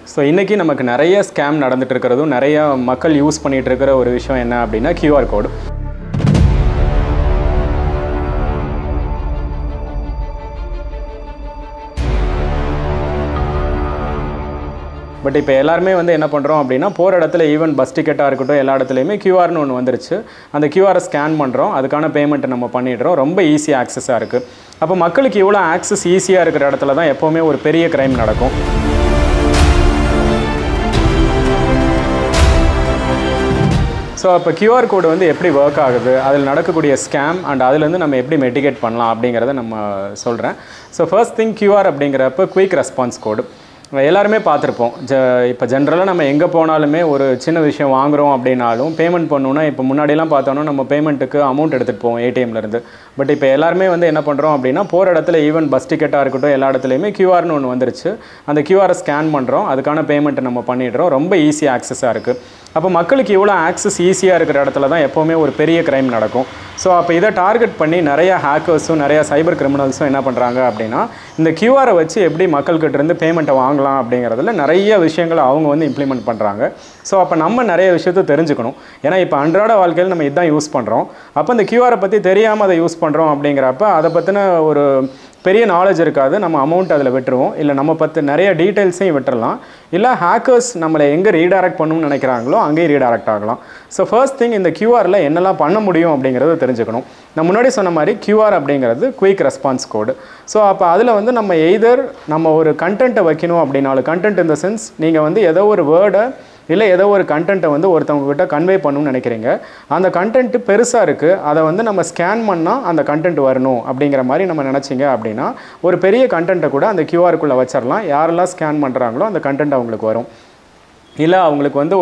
So இன்றைக்கி நமக்கு நிறைய ஸ்கேம் நடந்துட்டு இருக்கிறதும் நிறைய மக்கள் யூஸ் பண்ணிகிட்டு இருக்கிற ஒரு விஷயம் என்ன அப்படின்னா QR கோடு. பட் இப்போ எல்லாருமே வந்து என்ன பண்ணுறோம் அப்படின்னா போகிற இடத்துல ஈவன் பஸ் டிக்கெட்டாக இருக்கட்டும் எல்லா இடத்துலையுமே கியூஆர்னு ஒன்று வந்துருச்சு. அந்த கியூஆரை ஸ்கேன் பண்ணுறோம், அதுக்கான பேமெண்ட்டை நம்ம பண்ணிடுறோம். ரொம்ப ஈஸியாக ஆக்சஸாக இருக்குது. அப்போ மக்களுக்கு இவ்வளோ ஆக்சஸ் ஈஸியாக இருக்கிற இடத்துல தான் எப்போவுமே ஒரு பெரிய க்ரைம் நடக்கும். ஸோ அப்போ QR கோடு வந்து எப்படி ஒர்க் ஆகுது, அதில் நடக்கக்கூடிய ஸ்கேம் அண்ட் அதுலேருந்து நம்ம எப்படி மெட்டிகேட் பண்ணலாம் அப்படிங்கிறத நம்ம சொல்கிறேன். ஸோ ஃபர்ஸ்ட் திங் QR அப்படிங்கிறப்ப குயிக் ரெஸ்பான்ஸ் கோடு எல்லாருமே பார்த்துருப்போம். இப்போ ஜென்ரலாக நம்ம எங்கே போனாலுமே ஒரு சின்ன விஷயம் வாங்குகிறோம் அப்படின்னாலும் பேமெண்ட் பண்ணணுன்னா இப்போ முன்னாடிலாம் பார்த்தோன்னா நம்ம பேமெண்ட்டுக்கு அமௌண்ட் எடுத்துகிட்டு போவோம் ஏடிஎம்லேருந்து. பட் இப்போ எல்லாருமே வந்து என்ன பண்ணுறோம் அப்படின்னா போகிற இடத்துல ஈவன் பஸ் டிக்கெட்டாக இருக்கட்டும் எல்லா இடத்துலையுமே கியூஆர்னு ஒன்று வந்துருச்சு. அந்த கியூஆரை ஸ்கேன் பண்ணுறோம், அதுக்கான பேமெண்ட்டை நம்ம பண்ணிடுறோம். ரொம்ப ஈஸியாக ஆக்சஸாக இருக்குது. அப்போ மக்களுக்கு இவ்வளோ ஆக்சஸ் ஈஸியாக இருக்கிற இடத்துல தான் எப்போவுமே ஒரு பெரிய க்ரைம் நடக்கும். ஸோ அப்போ இதை டார்கெட் பண்ணி நிறைய ஹேக்கர்ஸும் நிறையா சைபர் கிரிமினல்ஸும் என்ன பண்ணுறாங்க அப்படின்னா இந்த கியூஆரை வச்சு எப்படி மக்கள்கிட்ட இருந்து பேமெண்ட்டை வாங்கலாம் அப்படிங்கிறதுல நிறைய விஷயங்களை அவங்க வந்து இம்ப்ளிமெண்ட் பண்ணுறாங்க. ஸோ அப்போ நம்ம நிறைய விஷயத்தை தெரிஞ்சுக்கணும். ஏன்னா இப்போ அன்றாட வாழ்க்கையில் நம்ம இதுதான் யூஸ் பண்ணுறோம். அப்போ இந்த கியூஆரை பற்றி தெரியாமல் அதை யூஸ் பண்ணுறோம் அப்படிங்கிறப்ப அதை பற்றின ஒரு பெரிய நாலேஜ் இருக்காது. நம்ம அமௌண்ட் அதில் விட்டுருவோம், இல்லை நம்ம பற்றி நிறைய டீட்டெயில்ஸையும் விட்டுறலாம், இல்லை ஹேக்கர்ஸ் நம்மளை எங்கே ரீடைரக்ட் பண்ணணும்னு நினைக்கிறாங்களோ அங்கேயும் ரீடைரக்ட் ஆகலாம். ஸோ ஃபர்ஸ்ட் திங் இந்த கியூஆரில் என்னெல்லாம் பண்ண முடியும் அப்படிங்கிறத தெரிஞ்சுக்கணும். நான் முன்னாடி சொன்ன மாதிரி கியூஆர் அப்படிங்கிறது குயிக் ரெஸ்பான்ஸ் கோடு. ஸோ அப்போ அதில் வந்து நம்ம எய்தர் நம்ம ஒரு கண்டென்ட்டை வைக்கணும் அப்படின்னாலும், கண்டென்ட் இந்த சென்ஸ் நீங்கள் வந்து ஏதோ ஒரு வேர்டை இல்லை ஏதோ ஒரு கண்டென்ட்டை வந்து ஒருத்தவங்ககிட்ட கன்வே பண்ணணும்னு நினைக்கிறீங்க. அந்த கண்டென்ட்டு பெருசாக இருக்குது, அதை வந்து நம்ம ஸ்கேன் பண்ணால் அந்த கண்டென்ட் வரணும் அப்படிங்கிற மாதிரி நம்ம நினச்சிங்க அப்படின்னா ஒரு பெரிய கண்டென்ட்டை கூட அந்த கியூஆருக்குள்ளே வச்சிடலாம். யாரெல்லாம் ஸ்கேன் பண்ணுறாங்களோ அந்த கண்டென்ட் அவங்களுக்கு வரும். இல்லை அவங்களுக்கு வந்து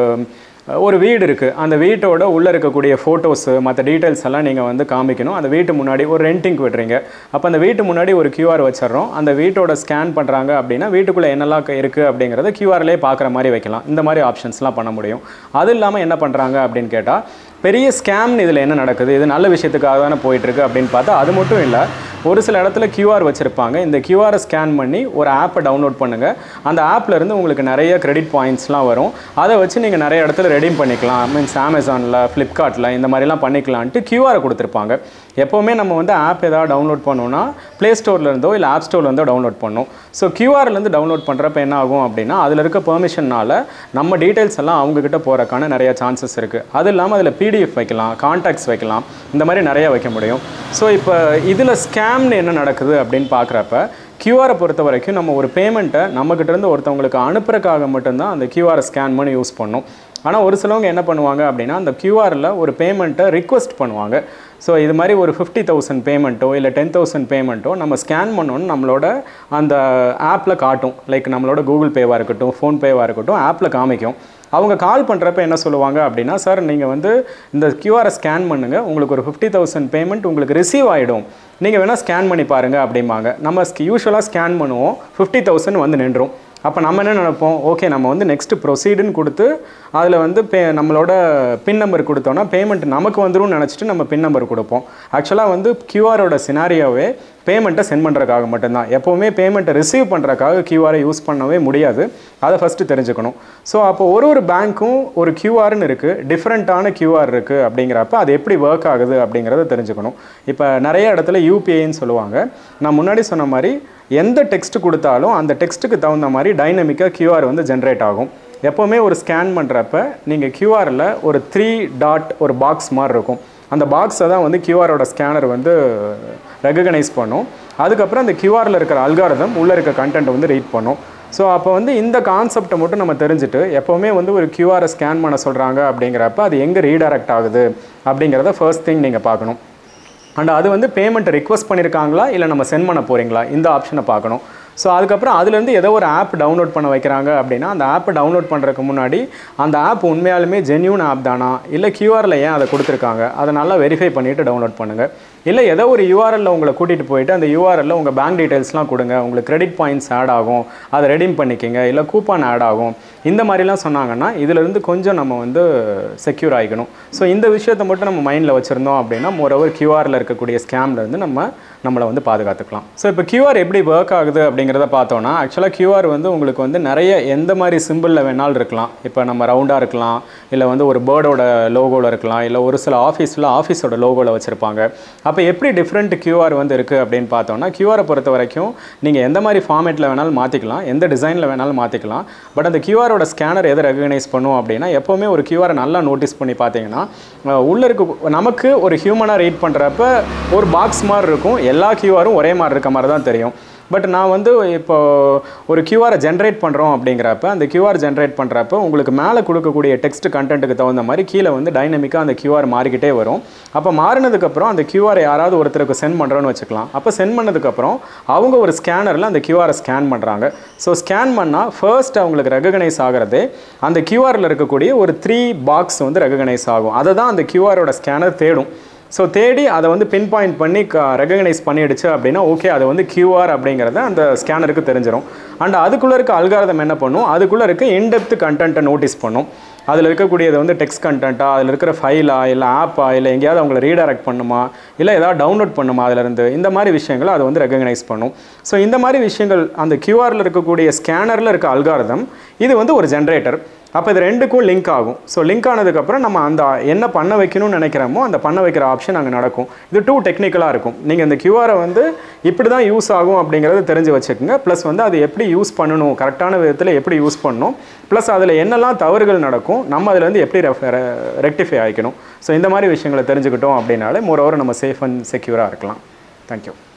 ஒரு வீடு இருக்குது, அந்த வீட்டோட உள்ளே இருக்கக்கூடிய ஃபோட்டோஸு மற்ற டீட்டெயில்ஸ் எல்லாம் நீங்கள் வந்து காமிக்கணும். அந்த வீட்டு முன்னாடி ஒரு ரெண்டிங்க்கு விடுறீங்க, அப்போ அந்த வீட்டு முன்னாடி ஒரு கியூஆர் வச்சிடறோம். அந்த வீட்டோட ஸ்கேன் பண்ணுறாங்க அப்படின்னா வீட்டுக்குள்ளே என்னெல்லாம் இருக்குது அப்படிங்கிறத கியூஆர்லேயே பார்க்குற மாதிரி வைக்கலாம். இந்த மாதிரி ஆப்ஷன்ஸ்லாம் பண்ண முடியும். அது இல்லாமல் என்ன பண்ணுறாங்க அப்படின்னு கேட்டால் பெரிய ஸ்கேம்னு இதில் என்ன நடக்குது, இது நல்ல விஷயத்துக்காக தானே போயிட்டுருக்கு அப்படின்னு பார்த்தா அது மட்டும் இல்லை. ஒரு சில இடத்துல கியூஆர் வச்சுருப்பாங்க. இந்த கியூஆரை ஸ்கேன் பண்ணி ஒரு ஆப்பை டவுன்லோட் பண்ணுங்கள். அந்த ஆப்லேருந்து உங்களுக்கு நிறைய கிரெடிட் பாயிண்ட்ஸ்லாம் வரும். அதை வச்சு நீங்கள் நிறைய இடத்துல ரெடீம் பண்ணிக்கலாம். மீன்ஸ் அமேசானில், ஃப்ளிப்கார்ட்டில் இந்த மாதிரிலாம் பண்ணிக்கலான்ட்டு கியூஆரை கொடுத்துருப்பாங்க. எப்போவுமே நம்ம வந்து ஆப் ஏதாவது டவுன்லோட் பண்ணோன்னா ப்ளே ஸ்டோர்லேருந்தோ இல்லை ஆப் ஸ்டோர்லேருந்தோ டவுன்லோட் பண்ணணும். ஸோ கியூஆர்லேருந்து டவுன்லோட் பண்ணுறப்ப என்ன ஆகும் அப்படின்னா அதில் இருக்க பெர்மிஷனால் நம்ம டீட்டெயில்ஸ் எல்லாம் அவங்கக்கிட்ட போகிறக்கான நிறைய சான்சஸ் இருக்குது. அது இல்லாமல் அதில் பிடிஎஃப் வைக்கலாம், கான்டாக்ட்ஸ் வைக்கலாம், இந்த மாதிரி நிறையா வைக்க முடியும். ஸோ இப்போ இதில் ஸ்கேம்னு என்ன நடக்குது அப்படின்னு பார்க்குறப்ப கியூஆரை பொறுத்த வரைக்கும் நம்ம ஒரு பேமெண்ட்டை நம்மக்கிட்டேருந்து ஒருத்தவங்களுக்கு அனுப்புறதுக்காக மட்டும்தான் அந்த கியூஆரை ஸ்கேன் பண்ணி யூஸ் பண்ணணும். ஆனால் ஒரு சிலவங்க என்ன பண்ணுவாங்க அப்படின்னா அந்த கியூஆரில் ஒரு பேமெண்ட்டை ரிக்வெஸ்ட் பண்ணுவாங்க. ஸோ இது மாதிரி ஒரு 50,000 பேமெண்ட்டோ இல்லை 10,000 பேமெண்ட்டோ நம்ம ஸ்கேன் பண்ணோன்னு நம்மளோட அந்த ஆப்பில் காட்டும். லைக் நம்மளோட கூகுள் பேவாக இருக்கட்டும், ஃபோன்பேவாக இருக்கட்டும், ஆப்பில் காமிக்கும். அவங்க கால் பண்ணுறப்ப என்ன சொல்லுவாங்க அப்படின்னா சார் நீங்கள் வந்து இந்த கியூஆரை ஸ்கேன் பண்ணுங்கள், உங்களுக்கு ஒரு 50,000 பேமெண்ட் உங்களுக்கு ரிசீவ் ஆகிடும், நீங்கள் வேணால் ஸ்கேன் பண்ணி பாருங்கள் அப்படிம்பாங்க. நம்ம யூஸ்வலாக ஸ்கேன் பண்ணுவோம், 50,000 வந்து நின்றும். அப்போ நம்ம என்ன நினைப்போம், ஓகே நம்ம வந்து நெக்ஸ்ட்டு ப்ரொசீடுன்னு கொடுத்து அதில் வந்து நம்மளோட பின் நம்பர் கொடுத்தோன்னா பேமெண்ட் நமக்கு வந்துடும் நினச்சிட்டு நம்ம பின் நம்பர் கொடுப்போம். ஆக்சுவலாக வந்து கியூஆரோட சினாரியோவே பேமெண்ட்டை சென்ட் பண்ணுறதுக்காக மட்டும்தான். எப்போவுமே பேமெண்ட்டை ரிசீவ் பண்ணுறதுக்காக கியூஆரை யூஸ் பண்ணவே முடியாது. அதை ஃபஸ்ட்டு தெரிஞ்சுக்கணும். ஸோ அப்போ ஒரு பேங்க்கும் ஒரு கியூஆர்னு இருக்குது, டிஃப்ரெண்ட்டான கியூஆர் இருக்குது. அப்படிங்கிறப்ப அது எப்படி ஒர்க் ஆகுது அப்படிங்கிறத தெரிஞ்சுக்கணும். இப்போ நிறைய இடத்துல யூபிஐன்னு சொல்லுவாங்க. நான் முன்னாடி சொன்ன மாதிரி எந்த டெக்ஸ்ட் கொடுத்தாலும் அந்த டெக்ஸ்ட்டுக்கு தகுந்த மாதிரி டைனமிக்காக கியூஆர் வந்து ஜென்ரேட் ஆகும். எப்போவுமே ஒரு ஸ்கேன் பண்ணுறப்ப நீங்கள் கியூஆரில் ஒரு 3 டாட் ஒரு பாக்ஸ் மாதிரி இருக்கும். அந்த பாக்ஸை தான் வந்து கியூஆரோட ஸ்கேனர் வந்து ரெகக்னைஸ் பண்ணும். அதுக்கப்புறம் அந்த கியூஆரில் இருக்கிற அல்காரிதம் உள்ளே இருக்க கண்டென்ட் வந்து ரீட் பண்ணும். ஸோ அப்போ வந்து இந்த கான்செப்டை மட்டும் நம்ம தெரிஞ்சுட்டு எப்போவுமே வந்து ஒரு கியூஆரை ஸ்கேன் பண்ண சொல்கிறாங்க அப்படிங்கிறப்ப அது எங்கே ரீடைரக்ட் ஆகுது அப்படிங்கிறத ஃபர்ஸ்ட் திங் நீங்கள் பார்க்கணும். அண்ட் அது வந்து பேமெண்ட்டை ரிக்வெஸ்ட் பண்ணியிருக்காங்களா இல்லை நம்ம சென்ட் பண்ண போகிறீங்களா, இந்த ஆப்ஷனை பார்க்கணும். ஸோ அதுக்கப்புறம் அதுலேருந்து ஏதோ ஒரு ஆப் டவுன்லோட் பண்ண வைக்கிறாங்க அப்படின்னா அந்த ஆப்பை டவுன்லோட் பண்ணுறதுக்கு முன்னாடி அந்த ஆப் உண்மையாலுமே ஜென்யூன் ஆப் தானா, இல்லை கியூஆரில் ஏன் அதை கொடுத்துருக்காங்க, அதை நல்லா வெரிஃபை பண்ணிவிட்டு டவுன்லோட் பண்ணுங்கள். இல்லை ஏதோ ஒரு யூஆர்எல்ல உங்களை கூட்டிகிட்டு போயிட்டு அந்த யூஆர்எல்ல உங்கள் பேங்க் டீட்டெயில்ஸ்லாம் கொடுங்க, உங்களுக்கு கிரெடிட் பாயிண்ட்ஸ் ஆட் ஆகும், அதை ரெடீம் பண்ணிக்கிங்க, இல்லை கூப்பான் ஆட் ஆகும், இந்த மாதிரிலாம் சொன்னாங்கன்னா இதிலிருந்து கொஞ்சம் நம்ம வந்து செக்யூர் ஆகிக்கணும். ஸோ இந்த விஷயத்தை மட்டும் நம்ம மைண்டில் வச்சுருந்தோம் அப்படின்னா மோரோவர் கியூஆரில் இருக்கக்கூடிய ஸ்கேம்லேருந்து நம்மளை வந்து பாதுகாத்துக்கலாம். ஸோ இப்போ கியூஆர் எப்படி ஒர்க் ஆகுது அப்படிங்கிறத பார்த்தோன்னா, ஆக்சுவலாக கியூஆர் வந்து உங்களுக்கு வந்து நிறைய எந்த மாதிரி சிம்பிளில் வேணாலும் இருக்கலாம். இப்போ நம்ம ரவுண்டாக இருக்கலாம், இல்லை வந்து ஒரு பேர்டோட லோகோவில் இருக்கலாம், இல்லை ஒரு சில ஆஃபீஸோட லோகோவில் வச்சுருப்பாங்க. அப்போ எப்படி டிஃப்ரெண்ட் கியூஆர் வந்து இருக்குது அப்படின்னு பார்த்தோன்னா, கியூஆரை பொறுத்த வரைக்கும் நீங்கள் எந்த மாதிரி ஃபார்மேட்டில் வேணாலும் மாற்றிக்கலாம், எந்த டிசைனில் வேணாலும் மாற்றிக்கலாம். பட் அந்த கியூஆரோட ஸ்கேனர் எதை ரெகனைஸ் பண்ணும் அப்படின்னா, எப்போவுமே ஒரு கியூஆரை நல்லா நோட்டீஸ் பண்ணி பார்த்தீங்கன்னா உள்ளே இருக்க நமக்கு ஒரு ஹியூமனாக ரீட் பண்ணுறப்ப ஒரு பாக்ஸ் மாதிரி இருக்கும். எல்லா கியூஆரும் ஒரே மாதிரி இருக்க மாதிரி தான் தெரியும். பட் நான் வந்து இப்போ ஒரு கியூஆரை ஜென்ரேட் பண்ணுறோம் அப்படிங்கிறப்ப அந்த கியூஆர் ஜென்ரேட் பண்ணுறப்ப உங்களுக்கு மேலே கொடுக்கக்கூடிய டெக்ஸ்ட் கண்டென்ட்டுக்கு தகுந்த மாதிரி கீழே வந்து டைனமிக்காக அந்த கியூஆர் மாறிக்கிட்டே வரும். அப்போ மாறினதுக்கப்புறம் அந்த கியூஆரை யாராவது ஒருத்தருக்கு சென்ட் பண்ணுறோன்னு வச்சுக்கலாம். அப்போ சென்ட் பண்ணதுக்கப்புறம் அவங்க ஒரு ஸ்கேனரில் அந்த கியூஆரை ஸ்கேன் பண்ணுறாங்க. ஸோ ஸ்கேன் பண்ணால் ஃபர்ஸ்ட் அவங்களுக்கு ரெகனைஸ் ஆகிறதே அந்த கியூஆரில் இருக்கக்கூடிய ஒரு 3 பாக்ஸ் வந்து ரெகனைஸ் ஆகும். அதை தான் அந்த கியூஆரோட ஸ்கேனர் தேடும். ஸோ தேடி அதை வந்து பின் பாயிண்ட் பண்ணி ரெகனைஸ் பண்ணிடுச்சு அப்படின்னா ஓகே, அதை வந்து கியூஆர் அப்படிங்கிறத அந்த ஸ்கேனருக்கு தெரிஞ்சிடும். அண்ட் அதுக்குள்ளே இருக்க அல்காரிதம் என்ன பண்ணும், அதுக்குள்ளே இருக்க இன்டெப்த் கண்டென்ட்டை நோட்டீஸ் பண்ணும். அதில் இருக்கக்கூடியது வந்து டெக்ஸ்ட் கண்டென்ட்டா, அதில் இருக்கிற ஃபைலா, இல்லை ஆப்பா, இல்லை எங்கேயாவது அவங்கள ரீடைரக்ட் பண்ணுமா, இல்லை ஏதாவது டவுன்லோட் பண்ணுமா அதிலிருந்து, இந்த மாதிரி விஷயங்களை அது வந்து ரெகனைஸ் பண்ணும். ஸோ இந்த மாதிரி விஷயங்கள் அந்த கியூஆரில் இருக்கக்கூடிய ஸ்கேனரில் இருக்க அல்காரிதம் இது வந்து ஒரு ஜென்ரேட்டர். அப்போ இது ரெண்டுக்கும் லிங்க் ஆகும். ஸோ லிங்க் ஆனதுக்கப்புறம் நம்ம அந்த என்ன பண்ண வைக்கணும்னு நினைக்கிறோமோ அந்த பண்ண வைக்கிற ஆப்ஷன் அங்கே நடக்கும். இது டூ டெக்னிக்கலாக இருக்கும். நீங்கள் இந்த கியூஆரை வந்து இப்படி தான் யூஸ் ஆகும் அப்படிங்கிறத தெரிஞ்சு வச்சுக்கோங்க. ப்ளஸ் வந்து அது எப்படி யூஸ் பண்ணணும், கரெக்டான விதத்தில் எப்படி யூஸ் பண்ணணும், ப்ளஸ் அதில் என்னெல்லாம் தவறுகள் நடக்கும், நம்ம அதில் வந்து எப்படி ரெக்டிஃபை ஆகிக்கணும். ஸோ இந்த மாதிரி விஷயங்களை தெரிஞ்சுக்கிட்டோம் அப்படின்னாலே மோரோவர் நம்ம சேஃப் அண்ட் செக்யூராக இருக்கலாம். தேங்க்யூ.